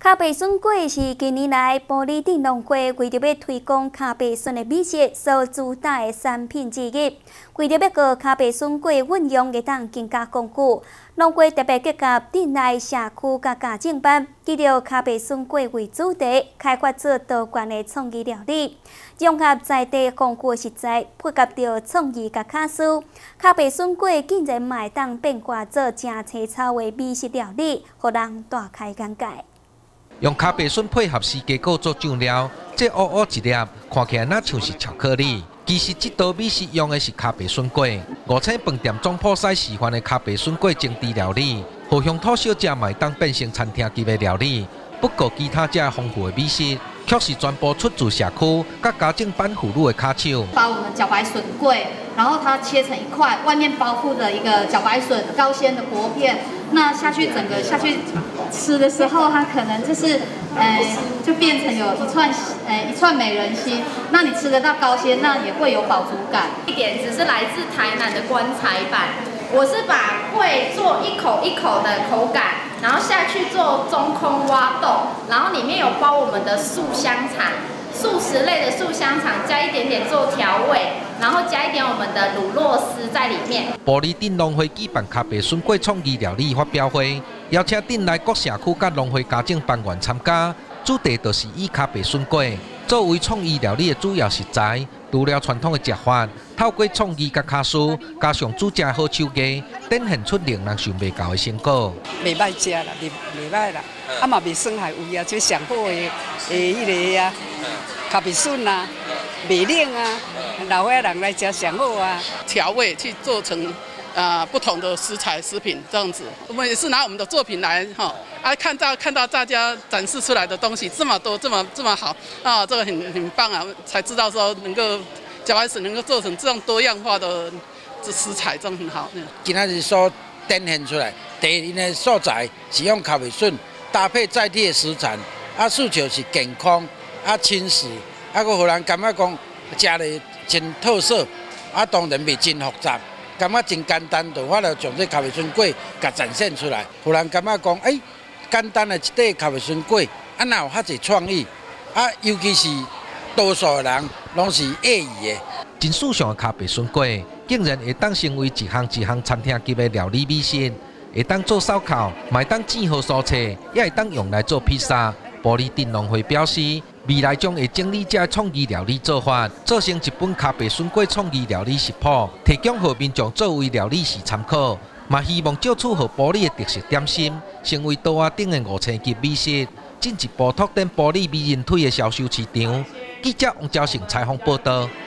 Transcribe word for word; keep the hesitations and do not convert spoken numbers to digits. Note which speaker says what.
Speaker 1: 咖啡笋粿是近年来玻璃顶农会为着要推广咖啡笋的美食所主打的产品之一。为着要个咖啡笋粿运用会当更加丰富，农会特别结合镇内社区甲家政班，以着咖啡笋粿为主题，开发出多元的创意料理，融合在地丰富食材，配合着创意甲卡数，咖啡笋粿竟然卖当变化做正青草的美食料理，互人大开眼界。
Speaker 2: 用咖啡笋配合四加果做酱料，这乌乌一粒，看起来哪像是巧克力。其实这道美食用的是咖啡笋粿。五星饭店总铺师示范的咖啡笋粿精致料理，互乡土小姐买当变成餐厅级的料理。不过其他这丰富的美食，却是全部出自社区甲家政班妇女的卡手。
Speaker 3: 把我们茭白笋粿，然后它切成一块，外面包覆的一个茭白笋高纤的薄片，那下去整个下去。 吃的时候，它可能就是，呃，就变成有一串，呃，一串美人心。那你吃得到高纤，那也会有饱足感。
Speaker 4: 一点只是来自台南的棺材板，我是把粿做一口一口的口感，然后下去做中空挖洞，然后里面有包我们的素香肠，素食类的素香肠，加一点点做调味。 然后加一点我们的乳酪丝在里面。
Speaker 2: 玻璃镇农会举办咖啡笋粿创意料理发表会，邀请镇内各社区甲农会家政班员参加，主题就是以咖啡笋粿作为创意料理的主要食材，除了传统的食法，透过创意甲卡数，加上煮食好手艺，展现出令人想袂到的成果。
Speaker 5: 袂歹食啦，袂袂歹啦，啊嘛袂酸还有啊，就上好的诶，迄个啊，咖啡笋啊。 美冷啊，老伙人来吃上好啊。
Speaker 6: 调味去做成啊、呃、不同的食材食品这样子，我们也是拿我们的作品来哈啊看到看到大家展示出来的东西这么多这么这么好啊，这个很很棒啊，才知道说能够茭白笋能够做成这样多样化的这食材，这样很好。
Speaker 7: 今仔日所展现出来，第一的素材是用咖啡笋搭配在地的食材，啊诉求是健康啊轻食。 啊，个互人感觉讲食咧真特色，啊，当然袂真复杂，感觉真简单，就我就将这咖啡笋粿甲展现出来，互人感觉讲，哎、欸，简单的一块咖啡笋粿，啊，哪有遐侪创意，啊，尤其是多数的人拢是爱伊的。
Speaker 2: 真时尚的咖啡笋粿，竟然会当成为一项一项餐厅级的料理美食，会当做烧烤，嘛会当煎好蔬菜，也会当用来做披萨。玻璃镇农会表示。 未来将会整理这创意料理做法，做成一本咖啡笋粿创意料理食谱，提供给民众作为料理时参考。嘛希望借此和玻璃的特色点心，成为刀仔顶的五星级美食，进一步拓展玻璃美人腿的销售市场。记者王昭成采访报道。